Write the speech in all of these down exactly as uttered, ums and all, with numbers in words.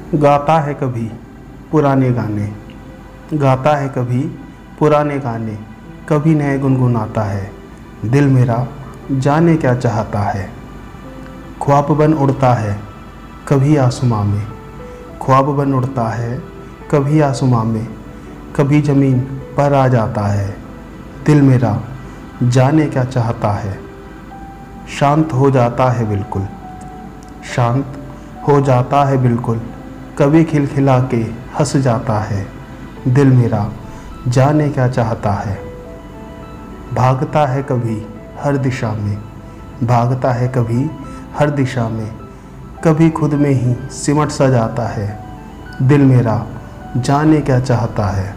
गाता है कभी पुराने गाने, गाता है कभी पुराने गाने, कभी नए गुनगुनाता है। दिल मेरा जाने क्या चाहता है। ख्वाब बन उड़ता है कभी आसमां में, ख्वाब बन उड़ता है कभी आसमां में, कभी ज़मीन पर आ जाता है। दिल मेरा जाने क्या चाहता है। शांत हो जाता है बिल्कुल, शांत हो जाता है बिल्कुल, कभी खिलखिला के हंस जाता है। दिल मेरा जाने क्या चाहता है। भागता है कभी हर दिशा में, भागता है कभी हर दिशा में, कभी खुद में ही सिमट सा जाता है। दिल मेरा जाने क्या चाहता है।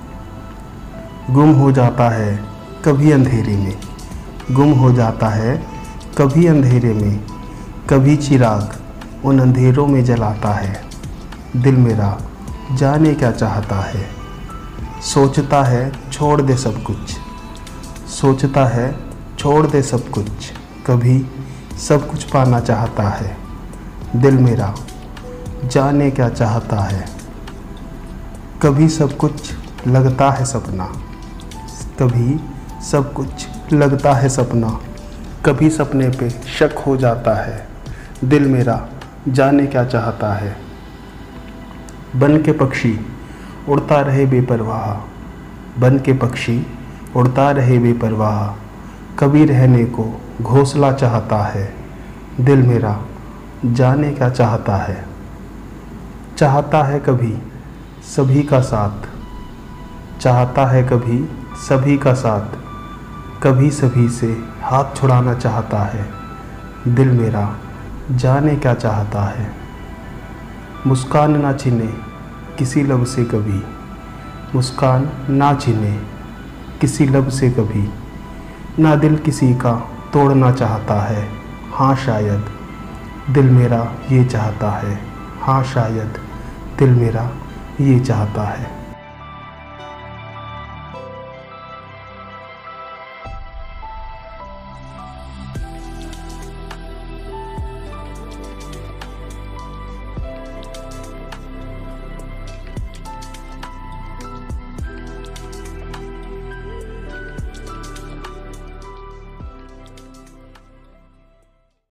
गुम हो जाता है कभी अंधेरे में, गुम हो जाता है कभी अंधेरे में, कभी चिराग उन अंधेरों में जलाता है। दिल मेरा जाने क्या चाहता है। सोचता है छोड़ दे सब कुछ, सोचता है छोड़ दे सब कुछ, कभी सब कुछ पाना चाहता है। दिल मेरा जाने क्या चाहता है। कभी सब कुछ लगता है सपना, कभी सब कुछ लगता है सपना, कभी सपने पे शक हो जाता है। दिल मेरा जाने क्या चाहता है। बन के पक्षी उड़ता रहे बेपरवाह, बन के पक्षी उड़ता रहे बेपरवाह, कभी रहने को घोंसला चाहता है। दिल मेरा जाने क्या चाहता है। चाहता है कभी सभी का साथ, चाहता है कभी सभी का साथ, कभी सभी से हाथ छुड़ाना चाहता है। दिल मेरा जाने क्या चाहता है। मुस्कान ना छिने किसी लब से कभी, मुस्कान ना छिने किसी लब से कभी, ना दिल किसी का तोड़ना चाहता है। हाँ शायद दिल मेरा ये चाहता है, हाँ शायद दिल मेरा ये चाहता है।